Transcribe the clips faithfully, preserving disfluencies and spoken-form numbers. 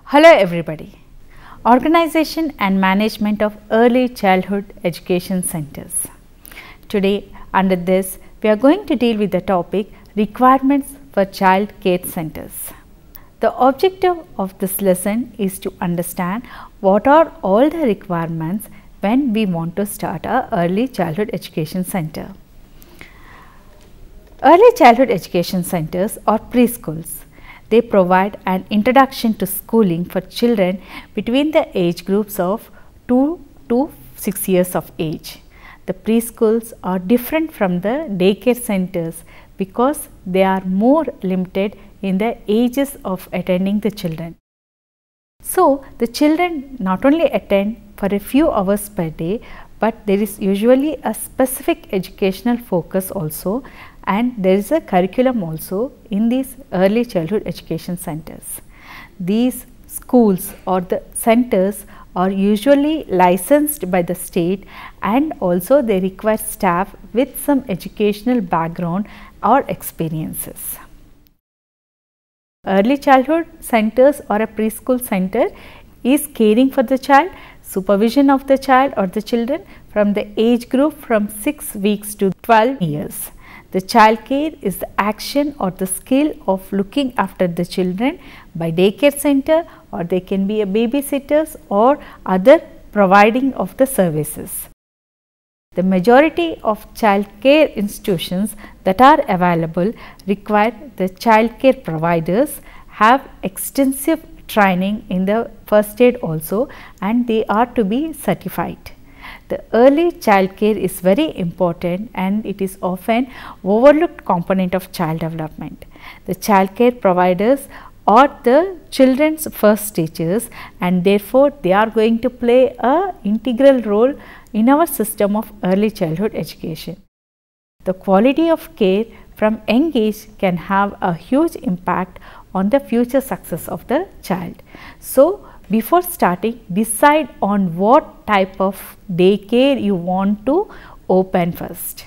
Hello everybody. Organization and management of early childhood education centers. Today under this we are going to deal with the topic requirements for child care centers. The objective of this lesson is to understand what are all the requirements when we want to start a early childhood education center. Early childhood education centers are preschools. They provide an introduction to schooling for children between the age groups of two to six years of age. The preschools are different from the daycare centers because they are more limited in the ages of attending the children. So, the children not only attend for a few hours per day, but there is usually a specific educational focus also, and there is a curriculum also in these early childhood education centers. These schools or the centers are usually licensed by the state, and also they require staff with some educational background or experiences. Early childhood centers or a preschool center is caring for the child, supervision of the child or the children from the age group from six weeks to twelve years. The child care is the action or the skill of looking after the children by daycare center, or they can be a babysitters or other providing of the services. The majority of child care institutions that are available require the child care providers have extensive training in the first aid also, and they are to be certified. The early child care is very important and it is often overlooked component of child development. The child care providers are the children's first teachers, and therefore they are going to play a integral role in our system of early childhood education. The quality of care from young age can have a huge impact on the future success of the child. So, before starting, decide on what type of daycare you want to open first.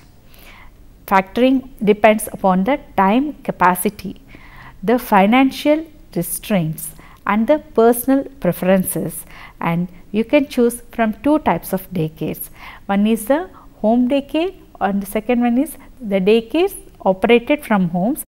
Factoring depends upon the time capacity, the financial restraints and the personal preferences, and you can choose from two types of daycares. One is the home daycare and the second one is the daycares operated from homes,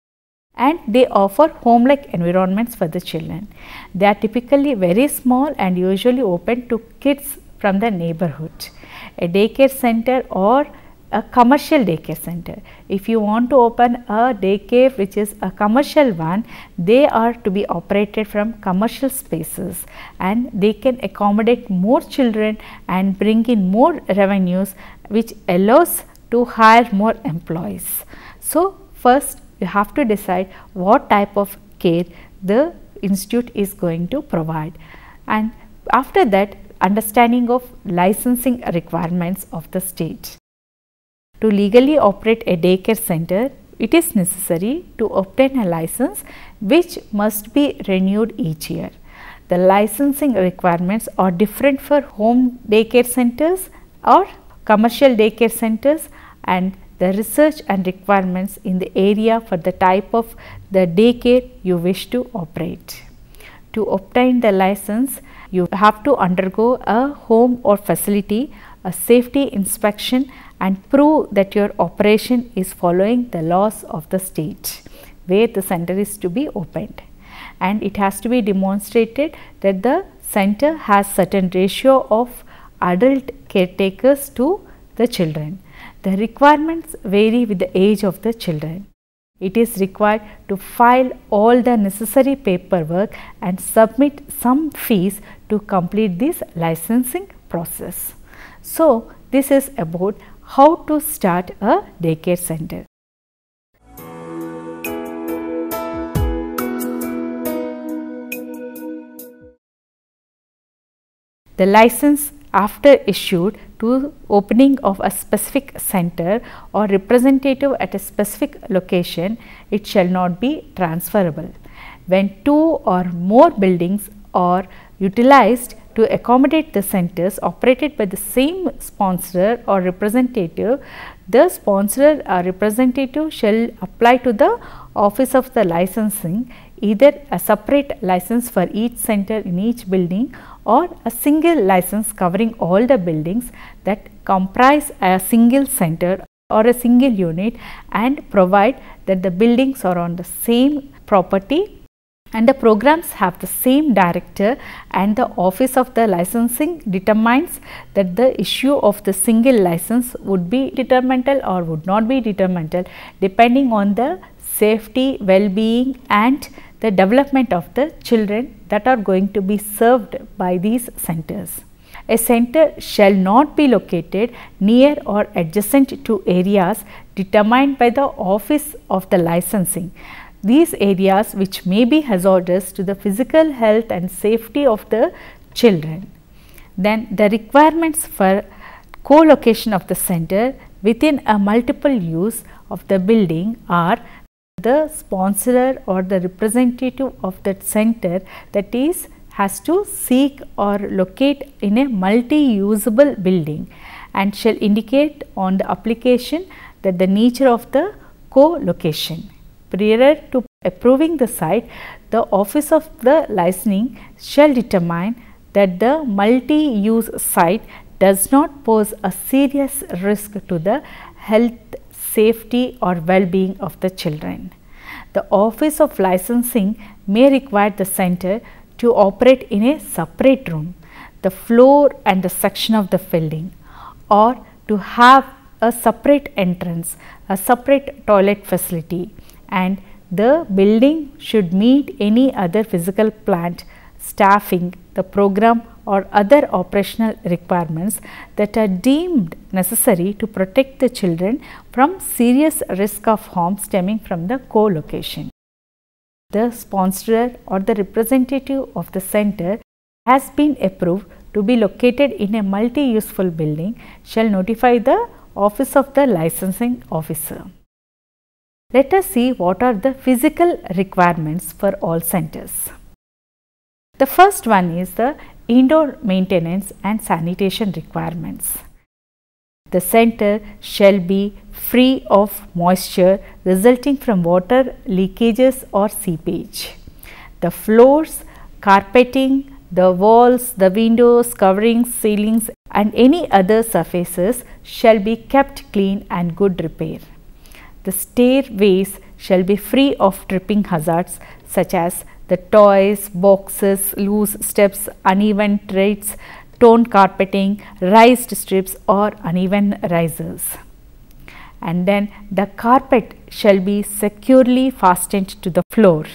and they offer home-like environments for the children. They are typically very small and usually open to kids from the neighborhood. A daycare center or a commercial daycare center. If you want to open a daycare which is a commercial one, they are to be operated from commercial spaces, and they can accommodate more children and bring in more revenues, which allows to hire more employees. So, first you have to decide what type of care the institute is going to provide, and after that understanding of licensing requirements of the state. To legally operate a daycare center, it is necessary to obtain a license which must be renewed each year. The licensing requirements are different for home daycare centers or commercial daycare centers, and the research and requirements in the area for the type of the daycare you wish to operate. To obtain the license, you have to undergo a home or facility, a safety inspection, and prove that your operation is following the laws of the state where the center is to be opened, and it has to be demonstrated that the center has certain ratio of adult caretakers to the children. The requirements vary with the age of the children. It is required to file all the necessary paperwork and submit some fees to complete this licensing process. So, this is about how to start a daycare center. The license after issued to opening of a specific center or representative at a specific location, it shall not be transferable. When two or more buildings are utilized to accommodate the centers operated by the same sponsor or representative, the sponsor or representative shall apply to the office of the licensing either a separate license for each center in each building or a single license covering all the buildings that comprise a single center or a single unit and provide that the buildings are on the same property and the programs have the same director, and the office of the licensing determines that the issue of the single license would be detrimental or would not be detrimental depending on the safety, well-being and the development of the children that are going to be served by these centers. A center shall not be located near or adjacent to areas determined by the office of the licensing. These areas which may be hazardous to the physical health and safety of the children. Then the requirements for co-location of the center within a multiple use of the building are the sponsor or the representative of that center, that is, has to seek or locate in a multi-usable building and shall indicate on the application that the nature of the co-location. Prior to approving the site, the office of the licensing shall determine that the multi-use site does not pose a serious risk to the health, safety or well-being of the children. The office of licensing may require the center to operate in a separate room, the floor and the section of the building, or to have a separate entrance, a separate toilet facility, and the building should meet any other physical plant, staffing, the program or other operational requirements that are deemed necessary to protect the children from serious risk of harm stemming from the co-location. The sponsor or the representative of the center has been approved to be located in a multi-useful building shall notify the office of the licensing officer. Let us see what are the physical requirements for all centers. The first one is the indoor maintenance and sanitation requirements. The center shall be free of moisture resulting from water leakages or seepage. The floors, carpeting, the walls, the windows, coverings, ceilings and any other surfaces shall be kept clean and good repair. The stairways shall be free of tripping hazards such as the toys, boxes, loose steps, uneven treads, torn carpeting, raised strips or uneven risers. And then the carpet shall be securely fastened to the floor.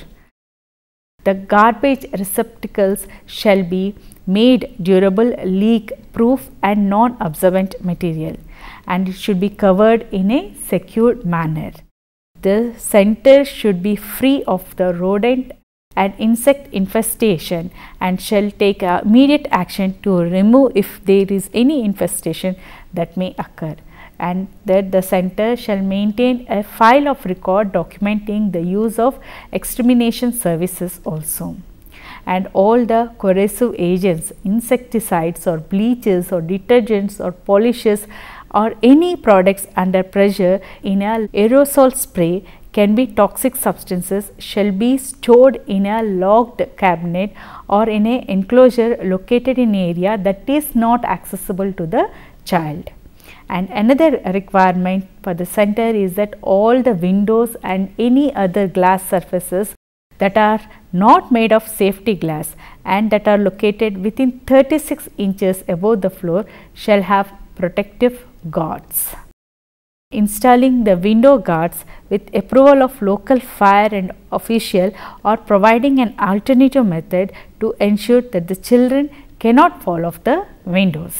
The garbage receptacles shall be made durable, leak proof and non-absorbent material, and it should be covered in a secure manner. The center should be free of the rodent and insect infestation and shall take uh, immediate action to remove if there is any infestation that may occur, and that the center shall maintain a file of record documenting the use of extermination services also. And all the corrosive agents, insecticides or bleaches or detergents or polishes or any products under pressure in a aerosol spray can be toxic substances shall be stored in a locked cabinet or in a enclosure located in an area that is not accessible to the child. And another requirement for the center is that all the windows and any other glass surfaces that are not made of safety glass and that are located within thirty-six inches above the floor shall have protective guards. Installing the window guards with approval of local fire and official or providing an alternative method to ensure that the children cannot fall off the windows.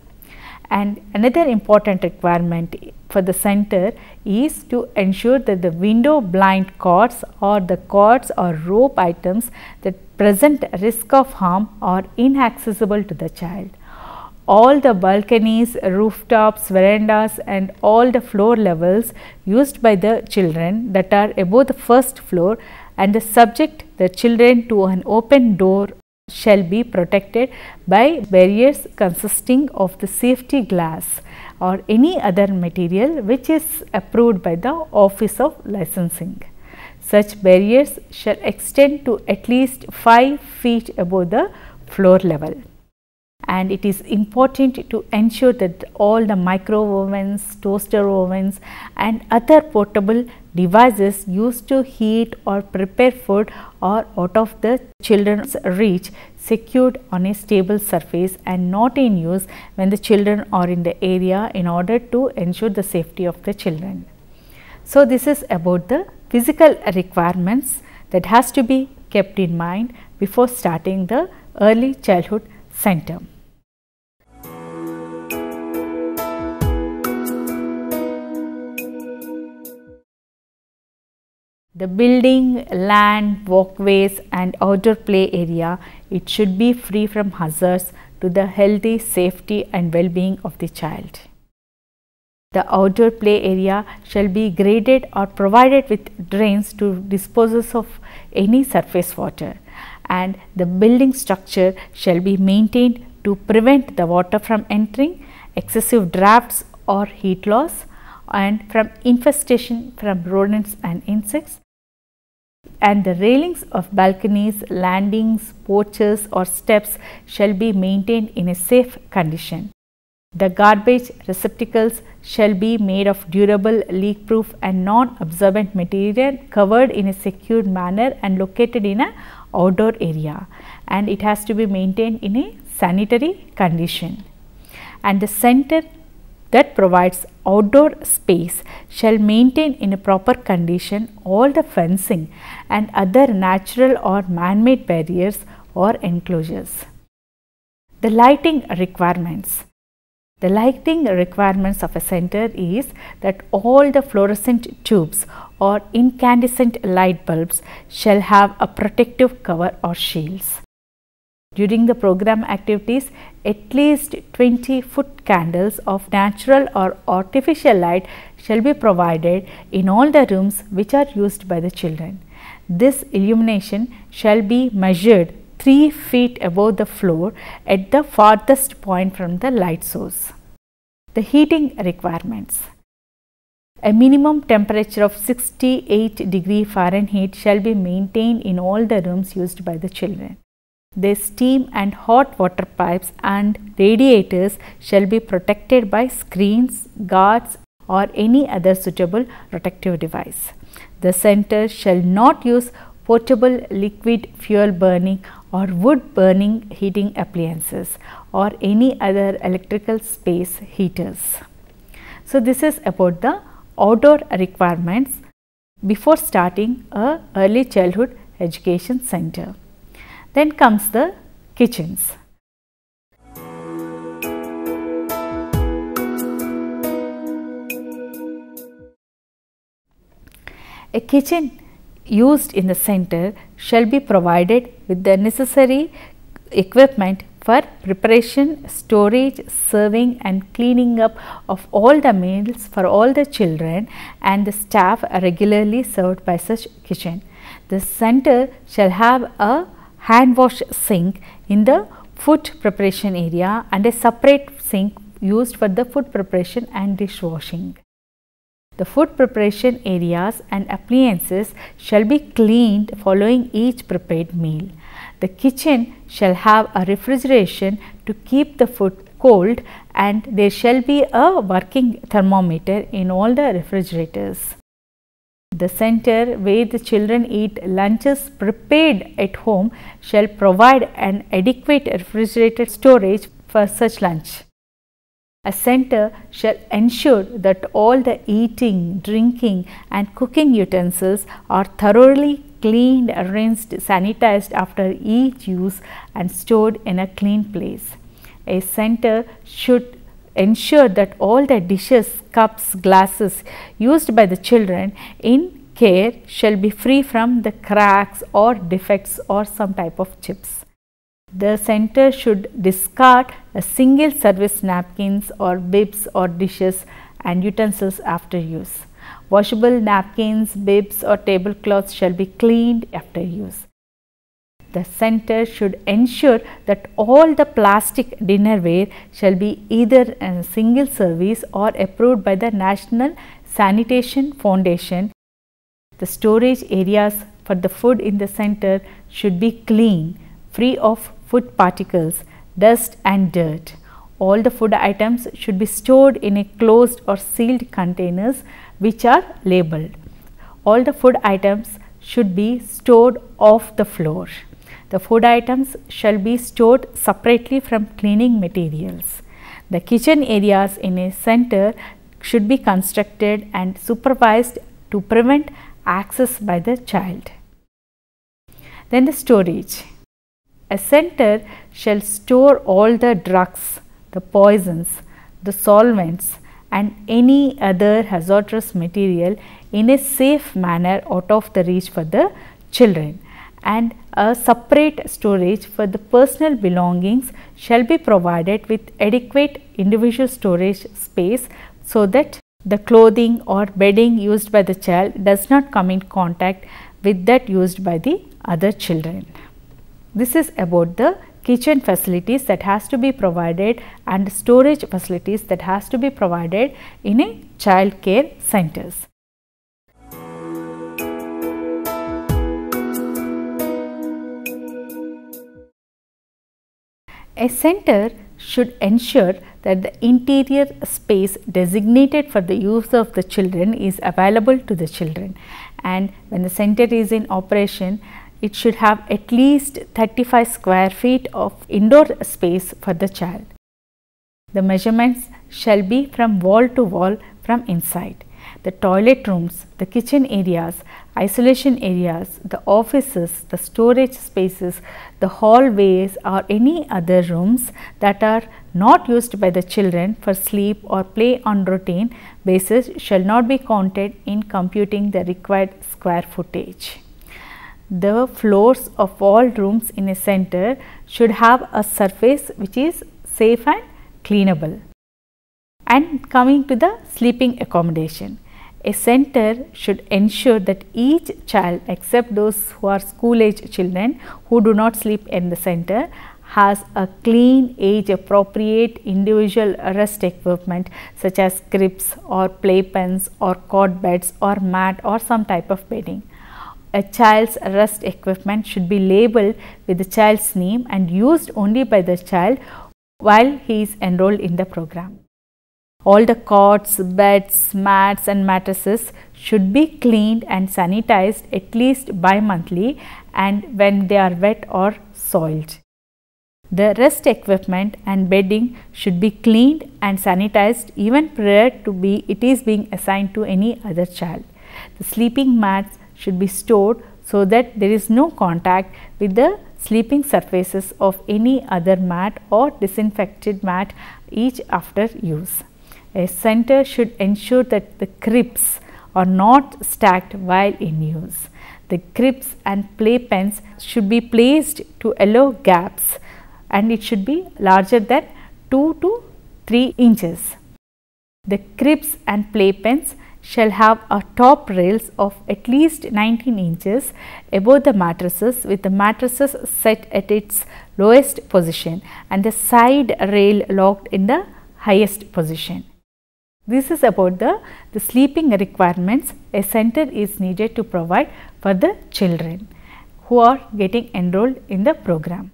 And another important requirement for the center is to ensure that the window blind cords or the cords or rope items that present risk of harm are inaccessible to the child. All the balconies, rooftops, verandas and all the floor levels used by the children that are above the first floor and subject the children to an open door shall be protected by barriers consisting of the safety glass or any other material which is approved by the office of licensing. Such barriers shall extend to at least five feet above the floor level. And it is important to ensure that all the micro ovens, toaster ovens and other portable devices used to heat or prepare food are out of the children's reach, secured on a stable surface and not in use when the children are in the area, in order to ensure the safety of the children. So, this is about the physical requirements that has to be kept in mind before starting the early childhood center. The building, land, walkways and outdoor play area, it should be free from hazards to the healthy, safety and well-being of the child. The outdoor play area shall be graded or provided with drains to dispose of any surface water, and the building structure shall be maintained to prevent the water from entering, excessive drafts or heat loss and from infestation from rodents and insects. And the railings of balconies, landings, porches or steps shall be maintained in a safe condition. The garbage receptacles shall be made of durable, leak-proof and non-absorbent material, covered in a secured manner and located in an outdoor area, and it has to be maintained in a sanitary condition. And the center that provides outdoor space shall maintain in a proper condition all the fencing and other natural or man-made barriers or enclosures. The lighting requirements. The lighting requirements of a center is that all the fluorescent tubes or incandescent light bulbs shall have a protective cover or shields. During the program activities, at least twenty foot candles of natural or artificial light shall be provided in all the rooms which are used by the children. This illumination shall be measured three feet above the floor at the farthest point from the light source. The heating requirements. A minimum temperature of sixty-eight degree Fahrenheit shall be maintained in all the rooms used by the children. The steam and hot water pipes and radiators shall be protected by screens, guards or any other suitable protective device. The center shall not use portable liquid fuel burning or wood burning heating appliances or any other electrical space heaters. So, this is about the outdoor requirements before starting a early childhood education center. Then comes the kitchens. A kitchen used in the center shall be provided with the necessary equipment for preparation, storage, serving and cleaning up of all the meals for all the children and the staff regularly served by such kitchen. The center shall have a hand wash sink in the food preparation area and a separate sink used for the food preparation and dishwashing. The food preparation areas and appliances shall be cleaned following each prepared meal. The kitchen shall have a refrigeration to keep the food cold, and there shall be a working thermometer in all the refrigerators. The center where the children eat lunches prepared at home shall provide an adequate refrigerated storage for such lunch. A center shall ensure that all the eating, drinking and cooking utensils are thoroughly cleaned, rinsed, sanitized after each use and stored in a clean place. A center should ensure that all the dishes, cups, glasses used by the children in care shall be free from the cracks or defects or some type of chips. The center should discard a single service napkins or bibs or dishes and utensils after use. Washable napkins, bibs or tablecloths shall be cleaned after use. The center should ensure that all the plastic dinnerware shall be either a single service or approved by the National Sanitation Foundation The storage areas for the food in the center should be clean, free of food particles, dust and dirt. All the food items should be stored in a closed or sealed containers which are labeled. All the food items should be stored off the floor. The food items shall be stored separately from cleaning materials. The kitchen areas in a center should be constructed and supervised to prevent access by the child. Then the storage. A center shall store all the drugs, the poisons, the solvents and any other hazardous material in a safe manner out of the reach for the children, and a separate storage for the personal belongings shall be provided with adequate individual storage space so that the clothing or bedding used by the child does not come in contact with that used by the other children. This is about the kitchen facilities that has to be provided and storage facilities that has to be provided in a child care centers. A center should ensure that the interior space designated for the use of the children is available to the children, and when the center is in operation, it should have at least thirty-five square feet of indoor space for the child. The measurements shall be from wall to wall from inside. The toilet rooms, the kitchen areas, isolation areas, the offices, the storage spaces, the hallways or any other rooms that are not used by the children for sleep or play on routine basis shall not be counted in computing the required square footage. The floors of all rooms in a center should have a surface which is safe and cleanable. And coming to the sleeping accommodation, a center should ensure that each child except those who are school age children who do not sleep in the center has a clean, age appropriate individual rest equipment such as cribs or playpens or cot beds or mat or some type of bedding. A child's rest equipment should be labeled with the child's name and used only by the child while he is enrolled in the program. All the cots, beds, mats and mattresses should be cleaned and sanitized at least bi-monthly and when they are wet or soiled. The rest equipment and bedding should be cleaned and sanitized even prior to be it is being assigned to any other child. The sleeping mats should be stored so that there is no contact with the sleeping surfaces of any other mat or disinfected mat each after use. A center should ensure that the cribs are not stacked while in use. The cribs and playpens should be placed to allow gaps and it should be larger than two to three inches. The cribs and playpens shall have a top rails of at least nineteen inches above the mattresses with the mattresses set at its lowest position and the side rail locked in the highest position. This is about the, the sleeping requirements a center is needed to provide for the children who are getting enrolled in the program.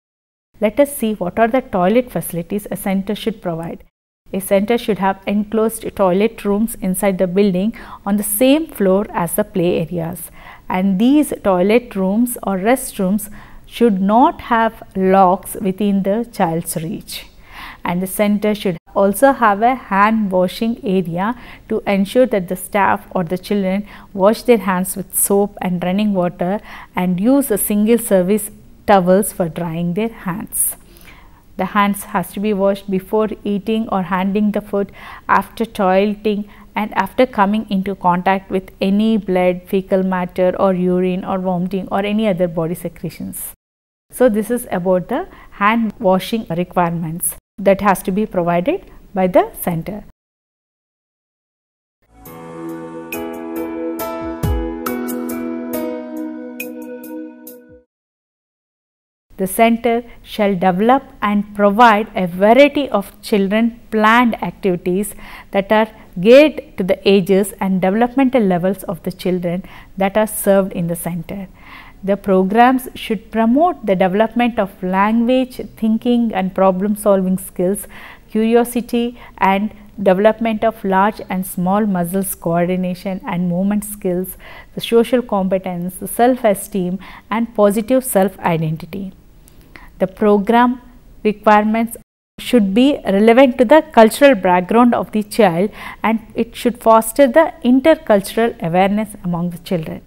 Let us see what are the toilet facilities a center should provide. A center should have enclosed toilet rooms inside the building on the same floor as the play areas, and these toilet rooms or restrooms should not have locks within the child's reach. And the center should also have a hand washing area to ensure that the staff or the children wash their hands with soap and running water and use a single service towels for drying their hands. The hands has to be washed before eating or handling the food, after toileting and after coming into contact with any blood, fecal matter or urine or vomiting or any other body secretions. So, this is about the hand washing requirements that has to be provided by the center. The center shall develop and provide a variety of children planned activities that are geared to the ages and developmental levels of the children that are served in the center. The programs should promote the development of language, thinking and problem solving skills, curiosity and development of large and small muscles coordination and movement skills, the social competence, the self-esteem and positive self-identity. The program requirements should be relevant to the cultural background of the child, and it should foster the intercultural awareness among the children.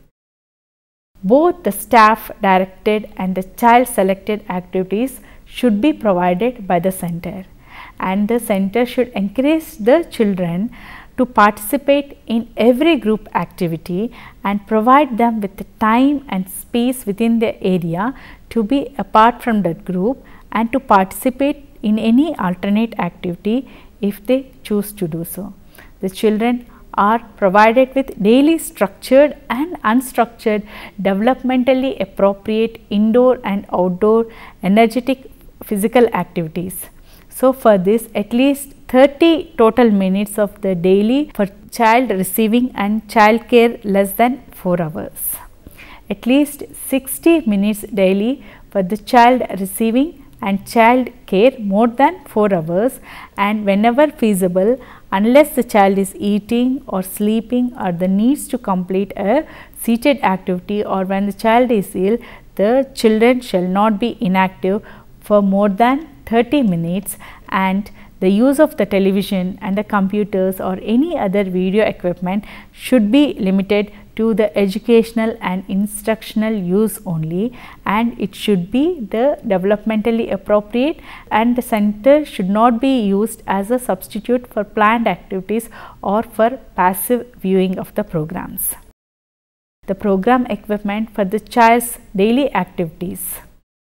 Both the staff directed and the child selected activities should be provided by the center, and the center should encourage the children to participate in every group activity and provide them with the time and space within the area to be apart from that group and to participate in any alternate activity if they choose to do so. The children are provided with daily structured and unstructured developmentally appropriate indoor and outdoor energetic physical activities. So, for this at least thirty total minutes of the daily for child receiving and child care less than four hours. At least sixty minutes daily for the child receiving and child care more than four hours, and whenever feasible, unless the child is eating or sleeping or the needs to complete a seated activity, or when the child is ill, the children shall not be inactive for more than thirty minutes, and the use of the television and the computers or any other video equipment should be limited to the educational and instructional use only, and it should be the developmentally appropriate, and the center should not be used as a substitute for planned activities or for passive viewing of the programs. The program equipment for the child's daily activities.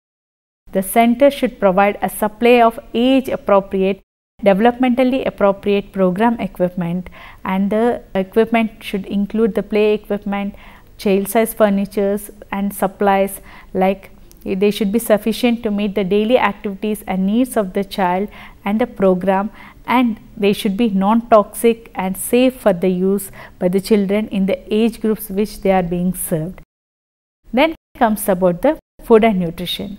The center should provide a supply of age appropriate, developmentally appropriate program equipment, and the equipment should include the play equipment, child size furnitures and supplies, like they should be sufficient to meet the daily activities and needs of the child and the program, and they should be non-toxic and safe for the use by the children in the age groups which they are being served. Then comes about the food and nutrition.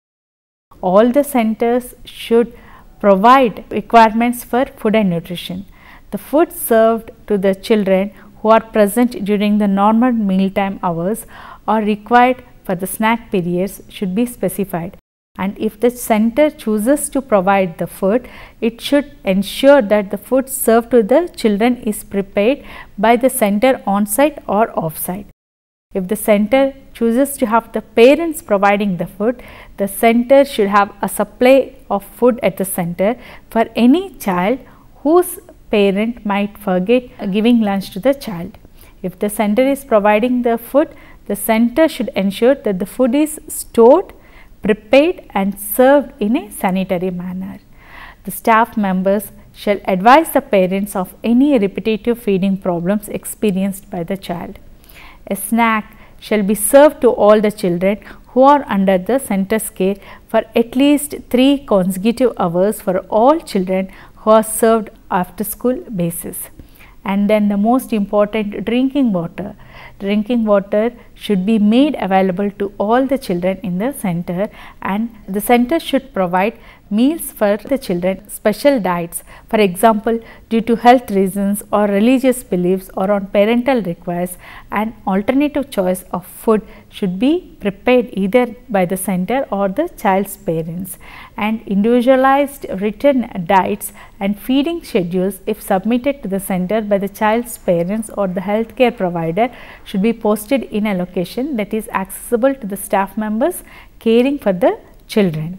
All the centers should provide requirements for food and nutrition. The food served to the children who are present during the normal mealtime hours or required for the snack periods should be specified, and if the center chooses to provide the food, it should ensure that the food served to the children is prepared by the center on site or off site. If the center chooses to have the parents providing the food, the center should have a supply of food at the center for any child whose parent might forget giving lunch to the child. If the center is providing the food, the center should ensure that the food is stored, prepared and served in a sanitary manner. The staff members shall advise the parents of any repetitive feeding problems experienced by the child. A snack shall be served to all the children who are under the center's care for at least three consecutive hours for all children who are served after school basis. And then the most important, drinking water. Drinking water should be made available to all the children in the center, and the center should provide meals for the children, special diets, for example due to health reasons or religious beliefs or on parental request. An alternative choice of food should be prepared either by the center or the child's parents, and individualized written diets and feeding schedules, if submitted to the center by the child's parents or the healthcare provider, should be posted in a location that is accessible to the staff members caring for the children.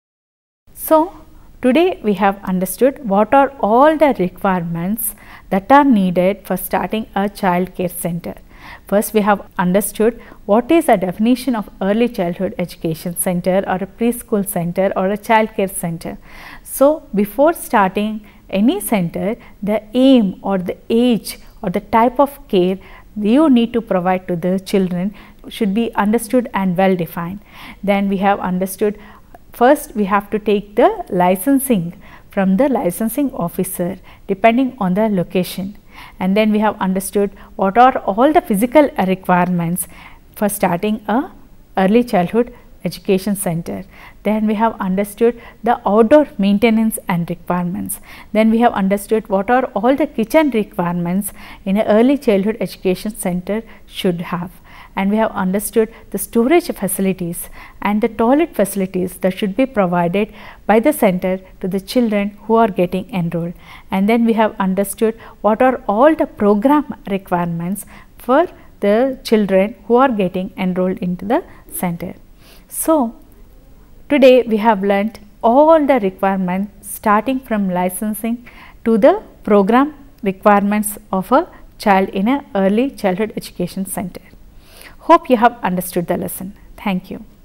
So, today we have understood what are all the requirements that are needed for starting a child care center. First, we have understood what is a definition of early childhood education center or a preschool center or a child care center. So, before starting any center, the aim or the age or the type of care you need to provide to the children should be understood and well defined. Then we have understood, first we have to take the licensing from the licensing officer depending on the location, and then we have understood what are all the physical requirements for starting a early childhood education center. Then we have understood the outdoor maintenance and requirements. Then we have understood what are all the kitchen requirements in an early childhood education center should have. And we have understood the storage facilities and the toilet facilities that should be provided by the center to the children who are getting enrolled. And then we have understood what are all the program requirements for the children who are getting enrolled into the center. So, today we have learnt all the requirements starting from licensing to the program requirements of a child in an early childhood education center. Hope you have understood the lesson. Thank you.